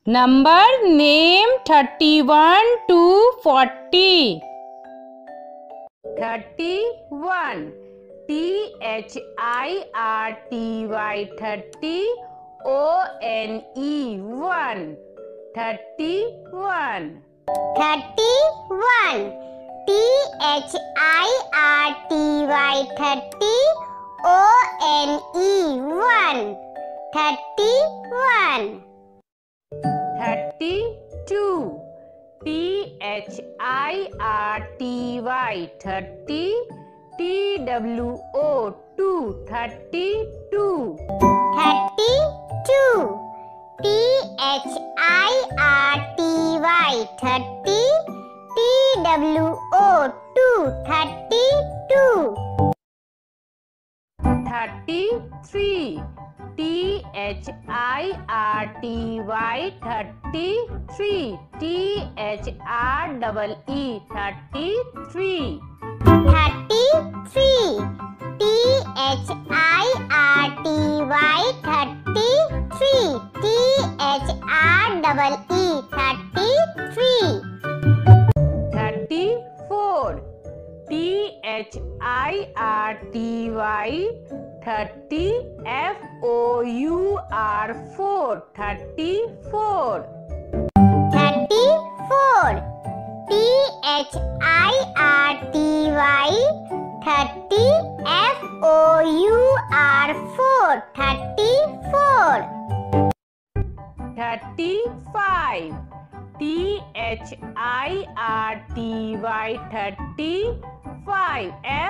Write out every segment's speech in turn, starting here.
Number name 31 to 40. 31. THIRTY 30. ONE 1. 31. 31. THIRTY 30. ONE 1. 31. 32. THIRTY 30. TWO 2. 32. 32. THIRTY 30. TWO 2. 32. 33. THIRTY 30. THREE 33. 33. THIRTY 33. THREE 33. 34. THIRTY 30. FOUR 4. 34. 34. THIRTY 30. FOUR 4. 34. 35. THIRTY 30. 5.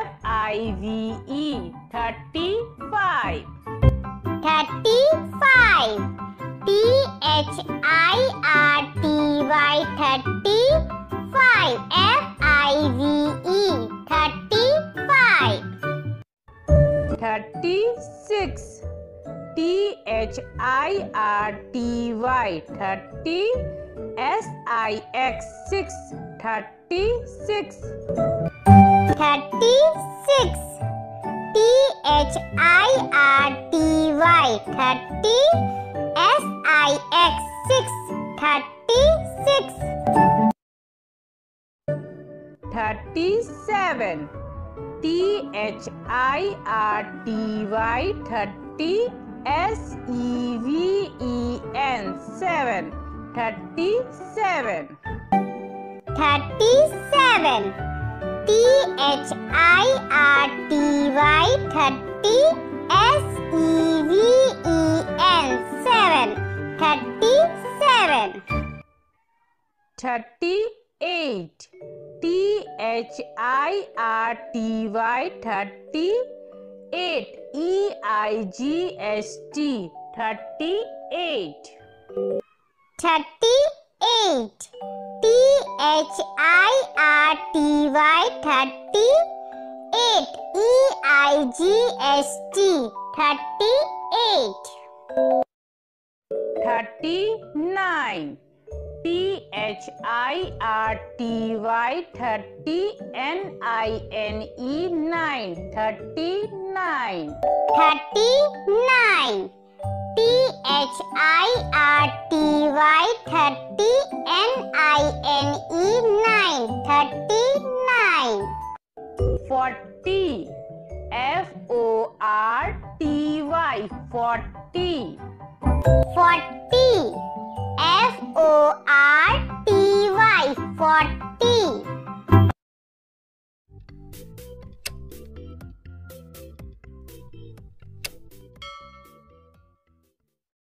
FIVE 35. 35. THIRTY 30. 5. FIVE 35. 36. THIRTY 30. SIX 6. 36. 36. THIRTY 30. SIX 6. 36. 37. THIRTY 30. SEVEN 7. 37. 37. THIRTY 30. SEVEN 7. 37. 38. THIRTY 30. 8. EIGST 38. 38. THIRTY 30. 8. EIGST 38. 39. THIRTY 30. NINE 9. 39. 39. THIRTY 30. NINE 9. 39. 40. FORTY 40. 40. FORTY 40.